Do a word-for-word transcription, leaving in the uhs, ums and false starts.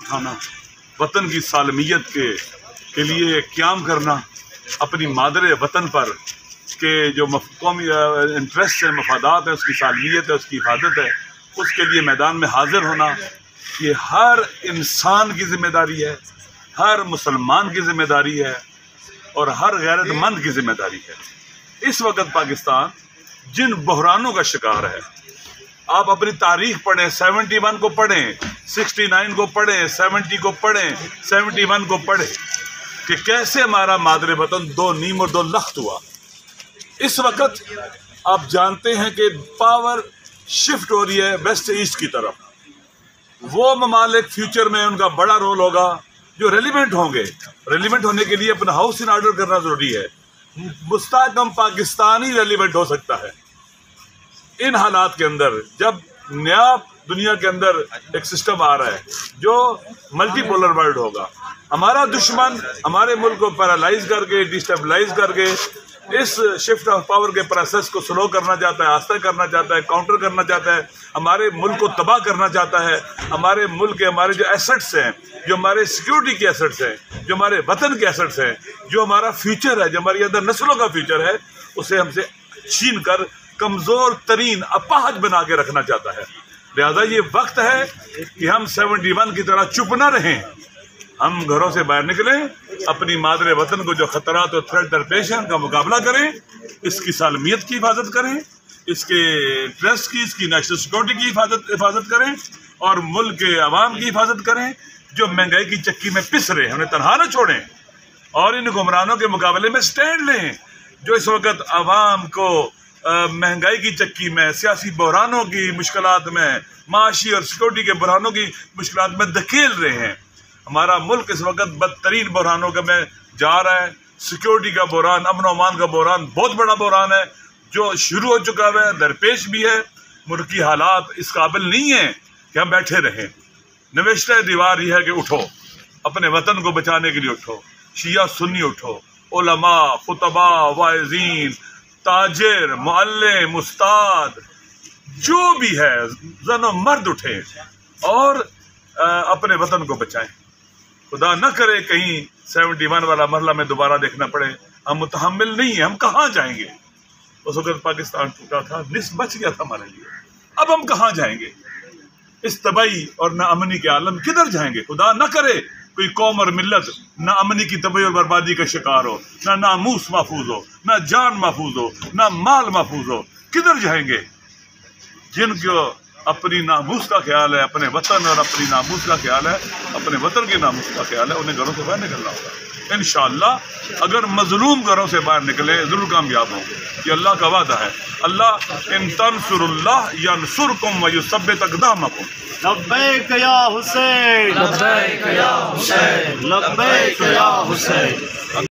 उठाना, वतन की सालमियत के के लिए क़याम करना, अपनी मादरे वतन पर के जो कौमी इंटरेस्ट है, मफादात है, उसकी सालमियत है, उसकी हिफाजत है, उसके लिए मैदान में हाजिर होना, ये हर इंसान की ज़िम्मेदारी है, हर मुसलमान की ज़िम्मेदारी है और हर गैरतमंद की ज़िम्मेदारी है। इस वक्त पाकिस्तान जिन बहरानों का शिकार है, आप अपनी तारीख पढ़ें, सेवेंटी वन को पढ़ें, सिक्सटी नाइन को पढ़ें, सेवेंटी को पढ़ें, सेवेंटी वन को पढ़ें कि कैसे हमारा मादरे वतन दो नीम और दो लख्त हुआ। इस वक्त आप जानते हैं कि पावर शिफ्ट हो रही है वेस्ट ईस्ट की तरफ। वो ममालिक फ्यूचर में उनका बड़ा रोल होगा जो रेलिवेंट होंगे। रेलिवेंट होने के लिए अपना हाउस इन ऑर्डर करना जरूरी है। मुस्तहकम पाकिस्तान ही रेलिवेंट हो सकता है। इन हालात के अंदर जब नया दुनिया के अंदर एक सिस्टम आ रहा है जो मल्टीपोलर वर्ल्ड होगा, हमारा दुश्मन हमारे मुल्क को पैरालाइज करके, डिस्टेबलाइज करके इस शिफ्ट ऑफ पावर के प्रोसेस को स्लो करना चाहता है, आस्था करना चाहता है, काउंटर करना चाहता है, हमारे मुल्क को तबाह करना चाहता है। हमारे मुल्क के हमारे जो एसेट्स हैं, जो हमारे सिक्योरिटी के एसेट्स हैं, जो हमारे वतन के एसेट्स हैं, जो हमारा फ्यूचर है, जो हमारे अंदर नस्लों का फ्यूचर है, उसे हमसे छीन कर कमज़ोर तरीन अपाहज बना के रखना चाहता है। लिहाजा ये वक्त है कि हम सेवेंटी वन की तरह चुप न रहें, हम घरों से बाहर निकलें, अपनी मादरे वतन को जो खतरात और थ्रेट दरपेश हैं उनका मुकाबला करें, इसकी सालमियत की हिफाजत करें, इसके इंटरेस्ट की, इसकी नेशनल सिक्योरिटी की हिफाजत हिफाजत करें और मुल्क के अवाम की हिफाजत करें जो महंगाई की चक्की में पिस रहे हैं, उन्हें तनहा न छोड़ें और इन हुक्मरानों के मुकाबले में स्टैंड लें जो इस वक्त अवाम को महंगाई की चक्की में, सियासी बहरानों की मुश्किलात में, माशी और सिक्योरिटी के बहरानों की मुश्किलात में धकेल रहे हैं। हमारा मुल्क इस वक्त बदतरीन बहरानों का में जा रहा है। सिक्योरिटी का बहरान, अमन अमान का बहरान बहुत बड़ा बहरान है जो शुरू हो चुका है, दरपेश भी है। मुल्क की हालात इस काबिल नहीं है कि हम बैठे रहें। नवेश्ता दीवार यह है कि उठो, अपने वतन को बचाने के लिए उठो, शिया सुन्नी उठो, उलमा, खुतबा, वाइज़ीन, ताजिर, मुअल्लिम, उस्ताद, जो भी है, जनो मर्द उठे और आ, अपने वतन को बचाएं। खुदा न करे कहीं सेवेंटी वन वाला मरला में दोबारा देखना पड़े। हम मुतहम्मिल नहीं है, हम कहाँ जाएंगे। उस वक्त पाकिस्तान टूटा था, निस बच गया था हमारे लिए। अब हम कहाँ जाएंगे, इस तबाही और नाअमनी के आलम किधर जाएंगे। खुदा न करे कोई कौम और मिल्लत नाअमनी की तबाही और बर्बादी का शिकार हो, ना नामूस महफूज हो, ना जान महफूज हो, ना माल महफूज हो। किधर जाएंगे। जिनको अपनी नामूस का ख्याल है, अपने वतन और अपनी नामूस का ख्याल है, अपने वतन के नामूस का ख्याल है, उन्हें घरों से बाहर निकलना होगा। इंशाअल्लाह अगर मजलूम घरों से बाहर निकले जरूर कामयाब होंगे। ये अल्लाह का वादा है। अल्लाह इन तंसुरुल्लाह यंसुरकुम व युसब्बित अक़दामकुम। लब्बैक या हुसैन, लब्बैक या हुसैन, लब्बैक या हुसैन।